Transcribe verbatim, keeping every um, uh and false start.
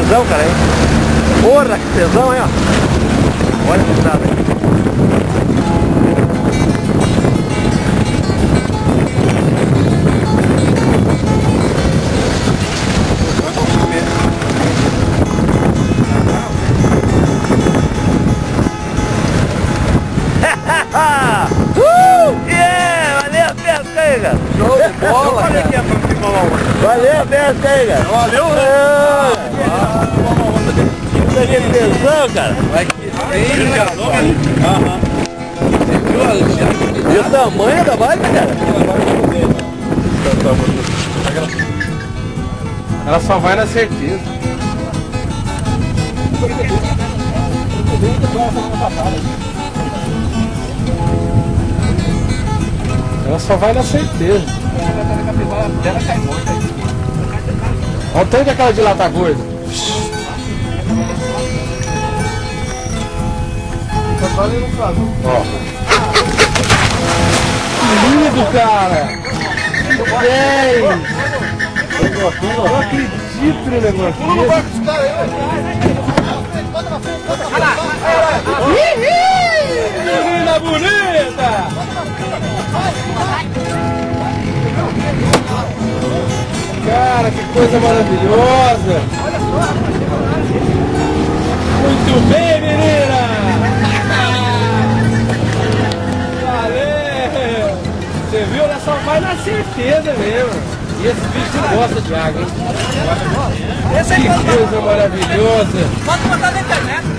tesão, cara, hein? Porra, que tesão, hein, ó. Olha que estrada aí. uh, yeah! Valeu a pesca aí, cara! Show de bola, cara! Que é pra ficar Valeu a pesca aí, cara! Valeu, né? Isso aqui é tesão, cara! Vai que tem, cara! E o tamanho da vaca, cara? Ela só vai na certeza. Ela só vai na certeza. Olha o tanto daquela de lá tá gorda. Ó. Que lindo, cara! dez! Eu não acredito no negócio desse. Menina bonita! Cara, que coisa maravilhosa! Muito bem, menina! Valeu! Você viu? Ela só vai na certeza mesmo. E esse bicho gosta de água, hein? Que coisa maravilhosa! Pode botar na internet.